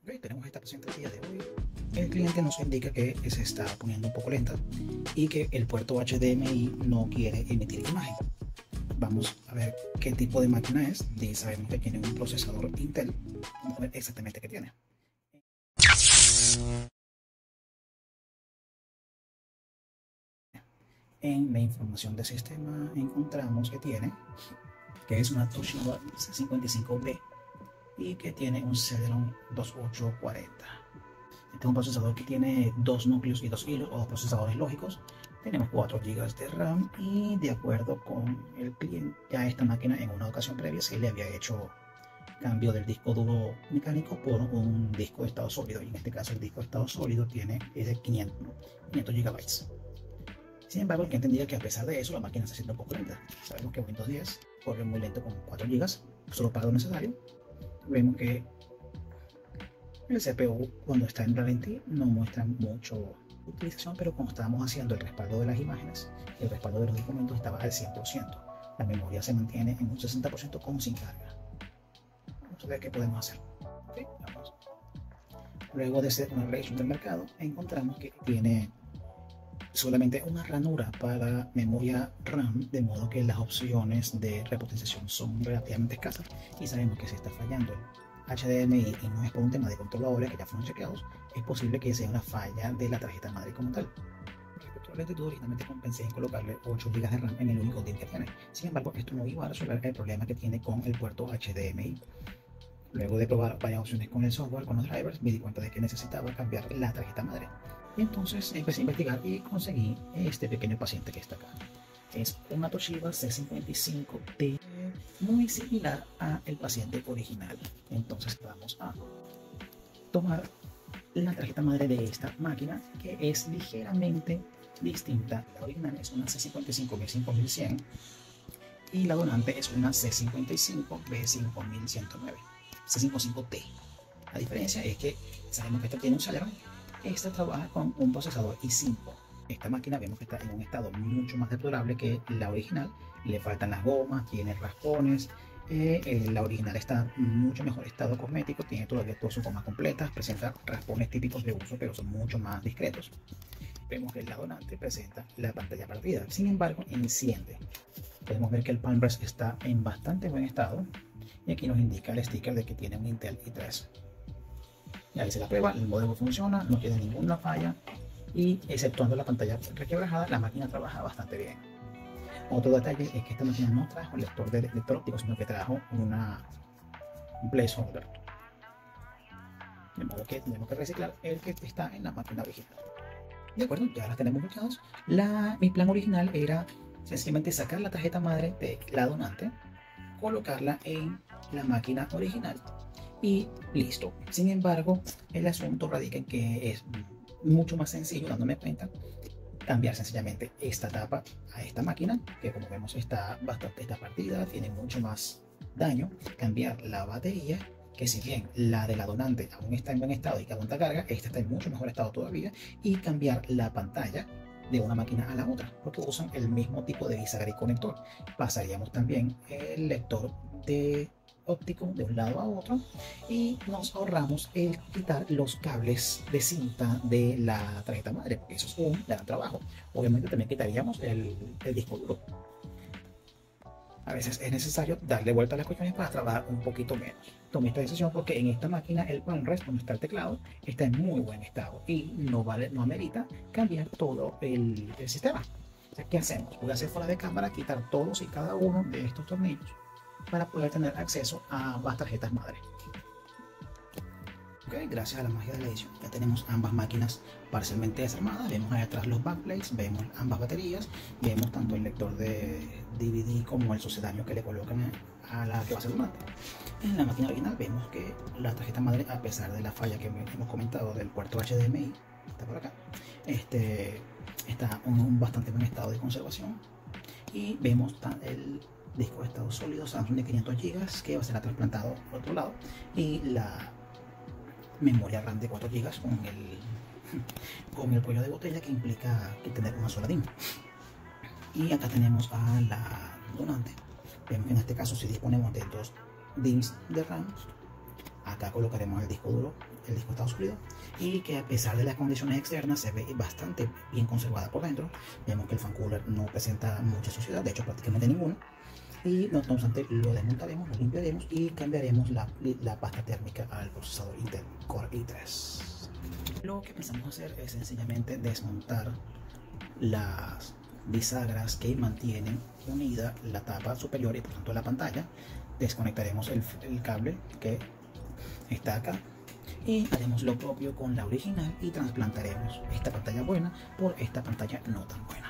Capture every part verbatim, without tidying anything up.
Ok, tenemos esta paciente el día de hoy. El cliente nos indica que se está poniendo un poco lenta y que el puerto H D M I no quiere emitir imagen. Vamos a ver qué tipo de máquina es. Y sabemos que tiene un procesador Intel. Vamos a ver exactamente qué tiene. En la información de sistema encontramos que tiene que es una Toshiba C cincuenta y cinco B y que tiene un Celeron veintiocho cuarenta. Este es un procesador que tiene dos núcleos y dos hilos o dos procesadores lógicos. Tenemos cuatro gigas de RAM y de acuerdo con el cliente, ya esta máquina en una ocasión previa se le había hecho cambio del disco duro mecánico por un disco de estado sólido, y en este caso el disco de estado sólido tiene es de quinientos gigabytes. Sin embargo, el cliente indica que a pesar de eso la máquina está siendo un poco lenta. Sabemos que Windows diez corre muy lento con cuatro gigas, solo para lo necesario. Vemos que el C P U cuando está en ralentí no muestra mucho utilización, pero cuando estábamos haciendo el respaldo de las imágenes, el respaldo de los documentos estaba al cien por ciento. La memoria se mantiene en un sesenta por ciento con sin carga. Vamos a ver qué podemos hacer. ¿Okay? Vamos. Luego de hacer una revisión del mercado, encontramos que tiene solamente una ranura para memoria RAM, de modo que las opciones de repotenciación son relativamente escasas, y sabemos que si está fallando el H D M I y no es por un tema de controladores que ya fueron chequeados, es posible que sea una falla de la tarjeta madre como tal. Respecto a la lentitud, originalmente compensé en colocarle ocho gigas de RAM en el único D I M que tiene. Sin embargo, esto no iba a resolver el problema que tiene con el puerto H D M I. Luego de probar varias opciones con el software, con los drivers, me di cuenta de que necesitaba cambiar la tarjeta madre. Y entonces empecé a investigar y conseguí este pequeño paciente que está acá. Es una Toshiba C cincuenta y cinco T, muy similar al paciente original. Entonces vamos a tomar la tarjeta madre de esta máquina, que es ligeramente distinta. La original es una C cincuenta y cinco B cinco mil cien y la donante es una C cincuenta y cinco B cinco mil ciento nueve, C cincuenta y cinco T. La diferencia es que sabemos que esta tiene un Celeron. Esta trabaja con un procesador i cinco. Esta máquina vemos que está en un estado mucho más deplorable que la original. Le faltan las gomas, tiene raspones. Eh, eh, la original está en mucho mejor estado cosmético, tiene todavía todas sus gomas completas, presenta raspones típicos de uso, pero son mucho más discretos. Vemos que el lado donante presenta la pantalla partida, sin embargo enciende. Podemos ver que el palm rest está en bastante buen estado y aquí nos indica el sticker de que tiene un Intel i tres. Ya hice la prueba, el modelo funciona, no tiene ninguna falla y exceptuando la pantalla requebrajada, la máquina trabaja bastante bien. Otro detalle es que esta máquina no trajo lector de lector óptico, sino que trajo una placeholder. De modo que tenemos que reciclar el que está en la máquina original. De acuerdo, ya las tenemos ubicadas. La, mi plan original era sencillamente sacar la tarjeta madre de la donante, colocarla en la máquina original y listo. Sin embargo, el asunto radica en que es mucho más sencillo, dándome cuenta, cambiar sencillamente esta tapa a esta máquina, que como vemos está bastante esta partida, tiene mucho más daño. Cambiar la batería, que si bien la de la donante aún está en buen estado y que aguanta carga, esta está en mucho mejor estado todavía. Y cambiar la pantalla de una máquina a la otra, porque usan el mismo tipo de bisagra y conector. Pasaríamos también el lector de óptico de un lado a otro y nos ahorramos el quitar los cables de cinta de la tarjeta madre, porque eso es un gran trabajo. Obviamente también quitaríamos el, el disco duro. A veces es necesario darle vuelta a las cuestiones para trabajar un poquito menos. Tomé esta decisión porque en esta máquina el palm rest, donde está el teclado, está en muy buen estado y no, vale, no amerita cambiar todo el, el sistema. O sea, ¿qué hacemos? Voy a hacer fuera de cámara, quitar todos y cada uno de estos tornillos para poder tener acceso a ambas tarjetas madre. Okay, gracias a la magia de la edición ya tenemos ambas máquinas parcialmente desarmadas. Vemos ahí atrás los backplates, vemos ambas baterías, vemos tanto el lector de D V D como el sucedáneo que le colocan a la que va a ser donante. En la máquina original vemos que la tarjeta madre, a pesar de la falla que hemos comentado del puerto H D M I, está por acá, este, está en un bastante buen estado de conservación. Y vemos el disco de estado sólido Samsung de quinientos gigas que va a ser trasplantado por otro lado, y la memoria RAM de cuatro gigas con el, con el cuello de botella, que implica que tener una sola D I M. Y acá tenemos a la donante. Vemos que en este caso si disponemos de dos D I Ms de RAM, acá colocaremos el disco duro el disco está oscuro y que a pesar de las condiciones externas se ve bastante bien conservada por dentro. Vemos que el fan cooler no presenta mucha suciedad, de hecho prácticamente ninguna. Y no obstante lo desmontaremos, lo limpiaremos y cambiaremos la, la pasta térmica al procesador Intel Core i tres. Lo que pensamos hacer es sencillamente desmontar las bisagras que mantienen unida la tapa superior y por tanto la pantalla. Desconectaremos el, el cable que está acá y haremos lo propio con la original y trasplantaremos esta pantalla buena por esta pantalla no tan buena.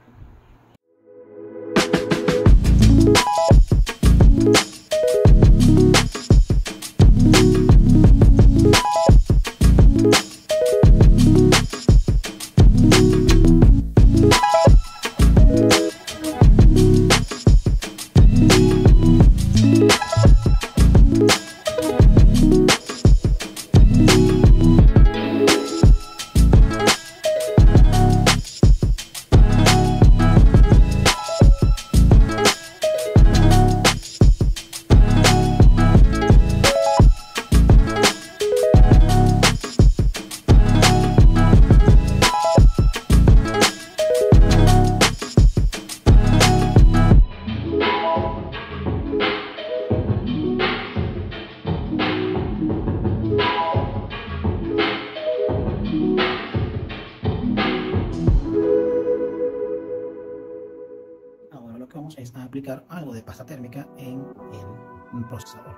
Ahora lo que vamos es a aplicar algo de pasta térmica en el procesador.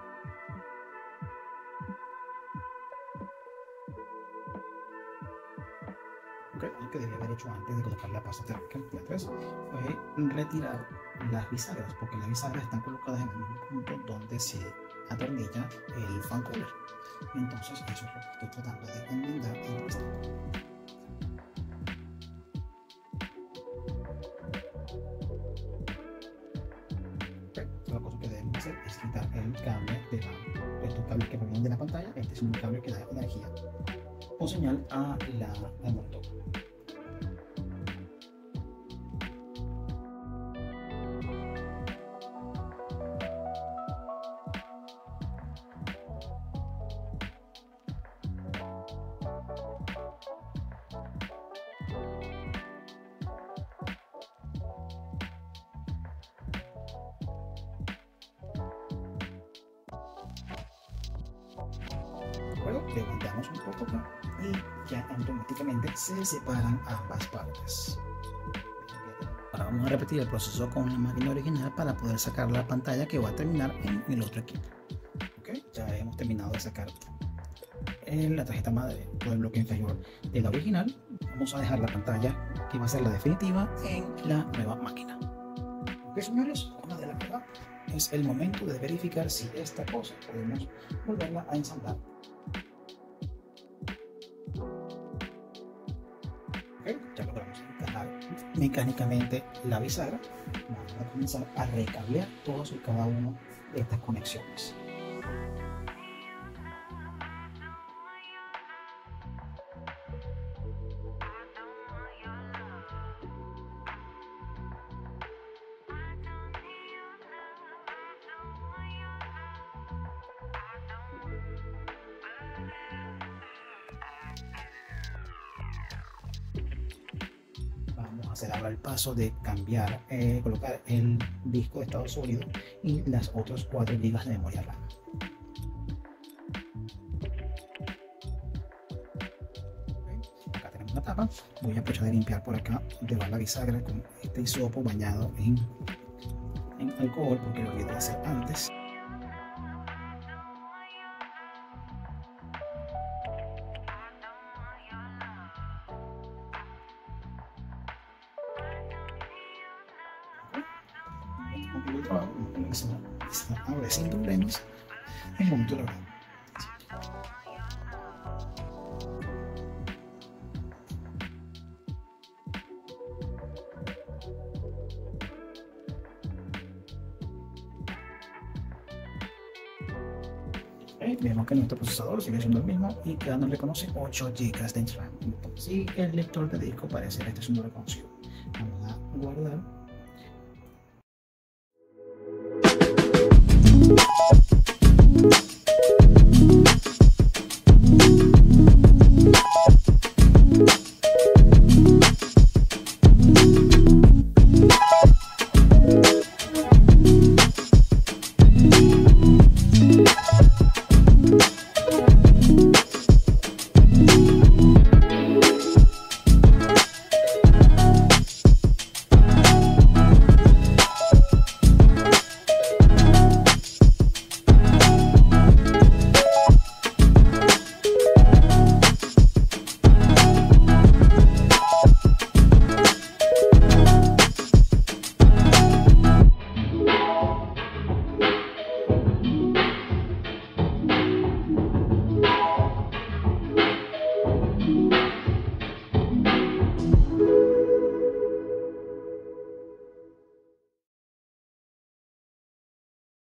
Okay, lo que debía haber hecho antes de colocar la pasta térmica ya tres fue retirar las bisagras, porque las bisagras están colocadas en el mismo punto donde se atornilla el fan cooler. Entonces eso es lo que estoy tratando de enmendar en esto. La cosa que debemos hacer es quitar el cable de la, estos cables que provienen de la pantalla. Este es un cable que da energía o señal a la, al monitor. Luego levantamos un poco acá y ya automáticamente se separan ambas partes. Ahora vamos a repetir el proceso con la máquina original para poder sacar la pantalla que va a terminar en el otro equipo. ¿Okay? Ya hemos terminado de sacar en la tarjeta madre por el bloque inferior de la original. Vamos a dejar la pantalla que va a ser la definitiva en la nueva máquina. Ok, señores, una de las cosas es el momento de verificar si esta cosa podemos volverla a ensamblar. Okay, ya logramos encajar mecánicamente la bisagra. Vamos a comenzar a recablear todos y cada uno de estas conexiones. Hacer ahora el paso de cambiar, eh, colocar el disco de estado sólido y las otras cuatro gigas de memoria RAM. Okay. Acá tenemos la tapa. Voy a aprovechar de limpiar por acá debajo de la bisagra con este hisopo bañado en, en alcohol porque lo olvidé hacer antes. El trabajo, ahora sin problemas, es momento de lograr. Okay, vemos que nuestro procesador sigue siendo el mismo y que nos reconoce ocho gigas de RAM. Si el lector de disco parece que este es un reconocido, vamos a guardar.